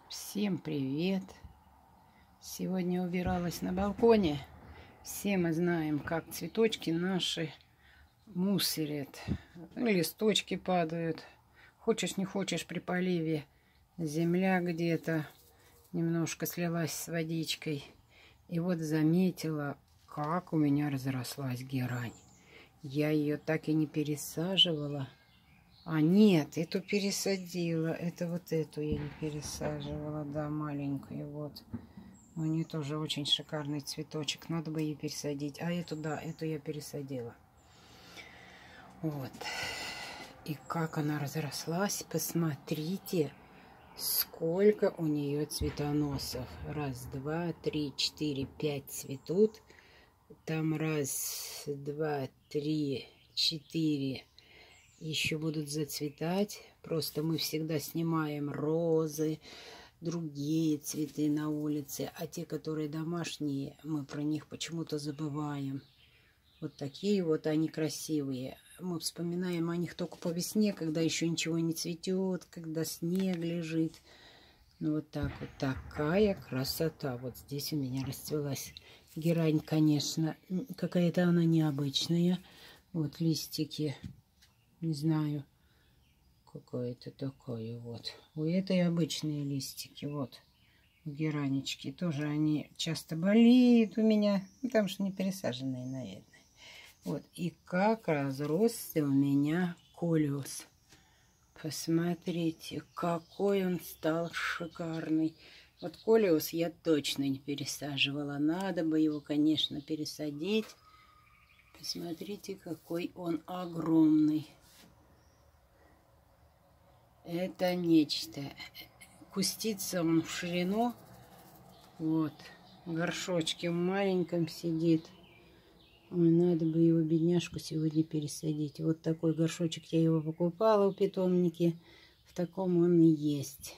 Всем привет! Сегодня убиралась на балконе. Все мы знаем, как цветочки наши мусорят. Листочки падают. Хочешь не хочешь, при поливе земля где-то немножко слилась с водичкой. И вот заметила, как у меня разрослась герань. Я ее так и не пересаживала. А нет, эту пересадила. Это вот эту я не пересаживала, да, маленькую, вот. У нее тоже очень шикарный цветочек. Надо бы ее пересадить. А эту, да, эту я пересадила. Вот. И как она разрослась, посмотрите, сколько у нее цветоносов. Раз, два, три, четыре, пять цветут. Там раз, два, три, четыре. Еще будут зацветать. Просто мы всегда снимаем розы, другие цветы на улице. А те, которые домашние, мы про них почему-то забываем. Вот такие вот они красивые. Мы вспоминаем о них только по весне, когда еще ничего не цветет, когда снег лежит. Ну вот так вот. Такая красота. Вот здесь у меня расцвелась герань, конечно. Какая-то она необычная. Вот листики. Не знаю, какое-то такое вот. У этой обычные листики, вот. У геранечки тоже они часто болеют у меня. Ну, потому что не пересаженные, наверное. Вот. И как разросся у меня колиус. Посмотрите, какой он стал шикарный. Вот колиус я точно не пересаживала. Надо бы его, конечно, пересадить. Посмотрите, какой он огромный. Это нечто. Кустится он в ширину. Вот. В горшочке маленьком сидит. Ой, надо бы его, бедняжку, сегодня пересадить. Вот такой горшочек я его покупала в питомнике. В таком он и есть.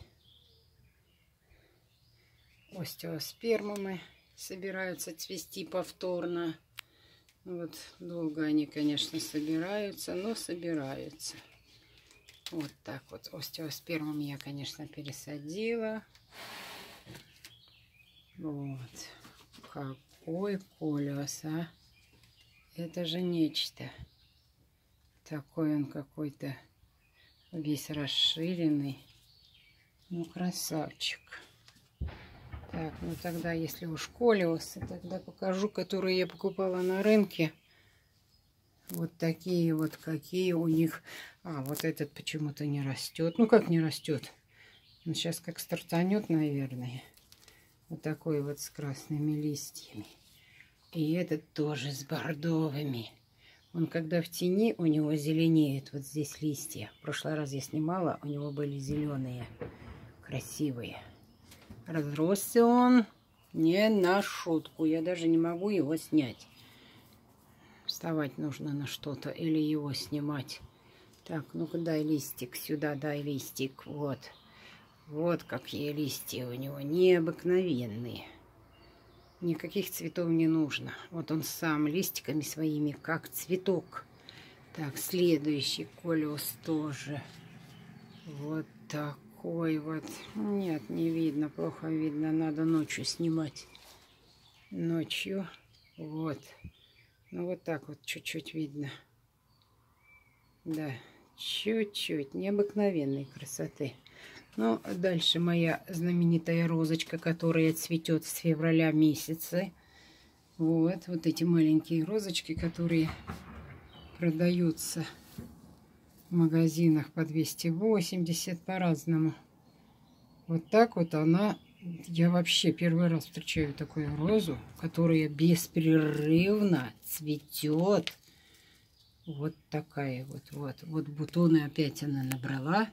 Остеоспермы собираются цвести повторно. Вот долго они, конечно, собираются, но собираются. Вот так вот. Остеоспермом я, конечно, пересадила. Вот. Какой колес, а? Это же нечто. Такой он какой-то весь расширенный. Ну, красавчик. Так, ну тогда, если уж колиосы, тогда покажу, которые я покупала на рынке. Вот такие вот, какие у них. А, вот этот почему-то не растет. Ну, как не растет? Он сейчас как стартанет, наверное. Вот такой вот с красными листьями. И этот тоже с бордовыми. Он когда в тени, у него зеленеют вот здесь листья. В прошлый раз я снимала, у него были зеленые, красивые. Разросся он не на шутку. Я даже не могу его снять. Вставать нужно на что-то или его снимать. Так, ну-ка дай листик сюда, дай листик. Вот. Вот какие листья у него необыкновенные. Никаких цветов не нужно. Вот он сам листиками своими, как цветок. Так, следующий колиус тоже. Вот такой вот. Нет, не видно, плохо видно. Надо ночью снимать. Ночью. Вот. Ну вот так вот чуть-чуть видно. Да, чуть-чуть. Необыкновенной красоты. Ну, дальше моя знаменитая розочка, которая цветет с февраля месяца. Вот эти маленькие розочки, которые продаются в магазинах по 280 по-разному. Вот так вот она. Я вообще первый раз встречаю такую розу, которая беспрерывно цветет. Вот такая вот бутоны опять она набрала.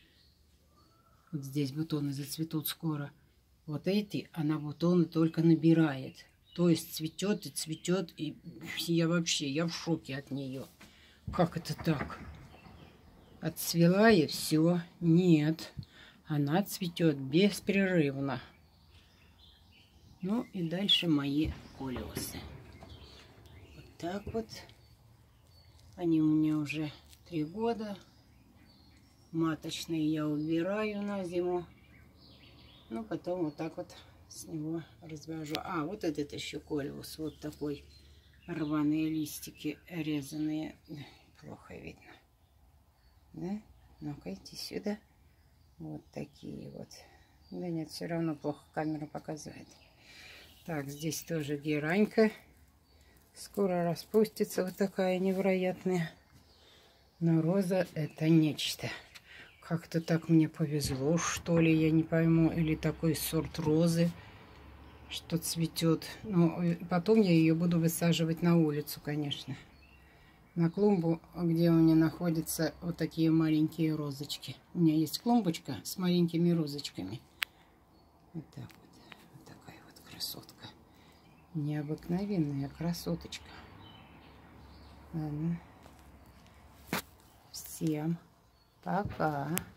Вот здесь бутоны зацветут скоро. Вот эти она бутоны только набирает. То есть цветет и цветет. И я в шоке от нее. Как это так? Отцвела и все. Нет. Она цветет беспрерывно. Ну и дальше мои колиосы. Вот так вот. Они у меня уже 3 года. Маточные я убираю на зиму. Ну, потом вот так вот с него развяжу. А, вот этот еще колиус. Вот такой рваные листики резаные. Плохо видно. Да? Ну-ка, иди сюда. Вот такие вот. Да нет, все равно плохо камера показывает. Так, здесь тоже геранька. Скоро распустится, вот такая невероятная. Но роза это нечто. Как-то так мне повезло, что ли, я не пойму. Или такой сорт розы, что цветет. Но потом я ее буду высаживать на улицу, конечно. На клумбу, где у меня находятся вот такие маленькие розочки. У меня есть клумбочка с маленькими розочками. Вот так вот. Вот такая вот красотка. Необыкновенная красоточка. Ладно. Всем пока.